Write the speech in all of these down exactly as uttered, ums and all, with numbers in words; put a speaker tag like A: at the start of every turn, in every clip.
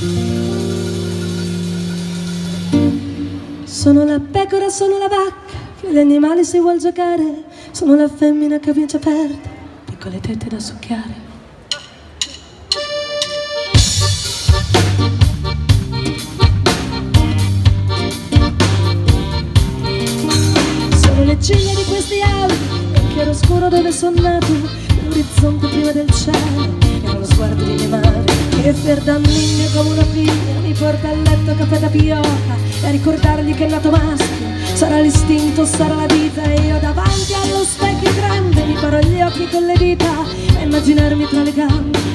A: Sono la pecora, sono la vacca, che gli animali si vuol giocare. Sono la femmina che vince perde, piccole tette da succhiare. Sono le ciglia di questi alberi, il chiaroscuro dove sono nato, l'orizzonte prima del cielo, era lo sguardo di mia madre, che ferdamiglia come una figlia mi porta a letto caffè tapioca, e a ricordargli che è nato maschio, sarà l'istinto, sarà la vita, e io davanti allo specchio grande mi paro gli occhi con le dita a immaginarmi tra le gambe.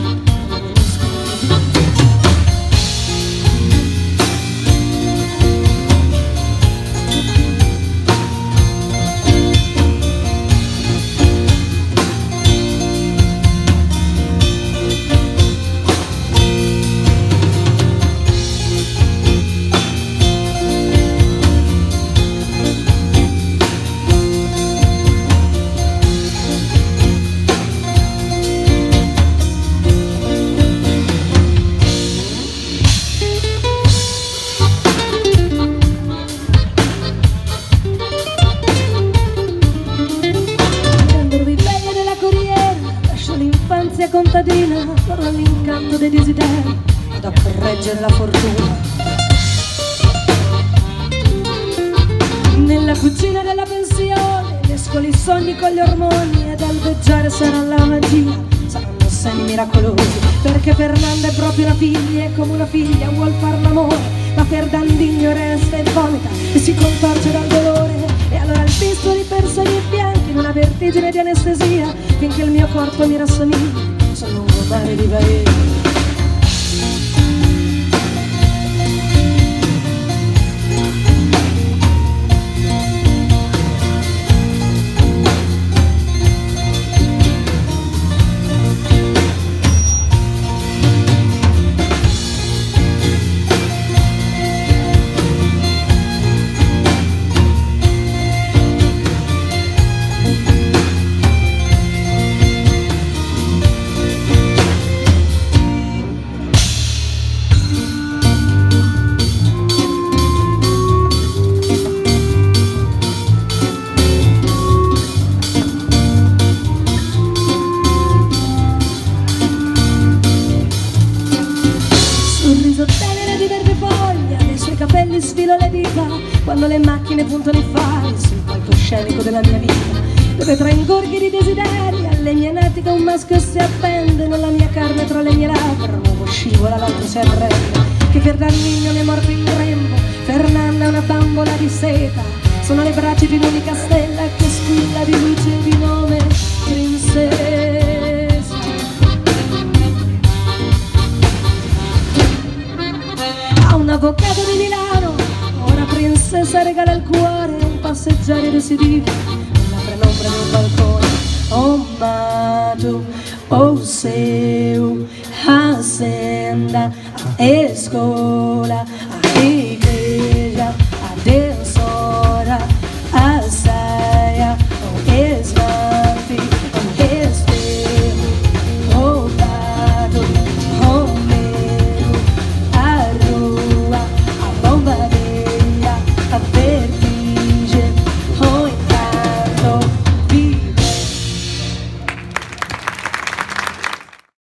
A: Contadina, torna all'incanto dei desideri ad a correggere la fortuna. Nella cucina della pensione mescoli i sogni con gli ormoni, ed albeggiare sarà la magia, saranno semi miracolosi, perché Fernanda è proprio una figlia, e come una figlia vuol far l'amore, ma Ferdandinho resta e vomita e si contorce dal dolore. E allora il bisturi per sogni bianchi in una vertigine di anestesia, finché il mio corpo mi rassomiglia sul lungo mare di Bahia. Sfilo le dita quando le macchine puntano i fari sul palcoscenico della mia vita, dove tra ingorghi di desideri alle mie natiche un maschio si appende, nella mia carne tra le mie labbra un uomo scivola, l'altro si arrende, che Ferdandinho mi è morto in grembo, Fernanda è una bambola di seta, sono le braccia di un'unica stella che squilla di luce e di nome princessa. A un avvocato di Milano una princessa regala il cuore, un passeggero decidivo nella penombra di un balcone. Oh mato, oh seu, a senda, a escola,